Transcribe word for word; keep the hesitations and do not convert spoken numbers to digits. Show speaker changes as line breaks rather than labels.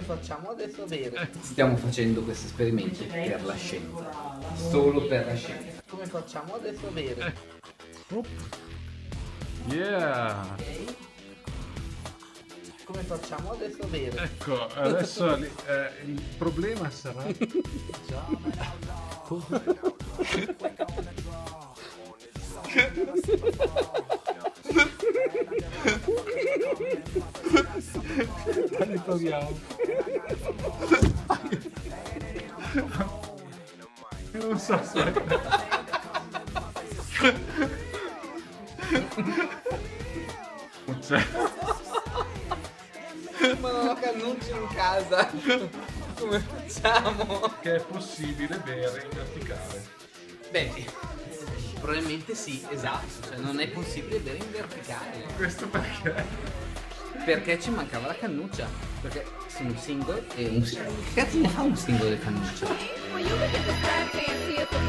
facciamo adesso bere? Stiamo facendo questo esperimento per la scienza. Solo per la scienza. Come facciamo adesso bere?
Oh. Yeah!
Ok. Come facciamo adesso bere?
Ecco, adesso eh, il problema sarà già riproviamo. Non so se cioè.
Ma non ho cannuccio in casa. Come facciamo?
Che è possibile bere in verticale.
Beh, probabilmente sì, esatto. Cioè non è possibile bere in verticale.
Questo perché?
Perché ci mancava la cannuccia. Perché su un single e un single. Che cazzo ne fa un single di cannuccia?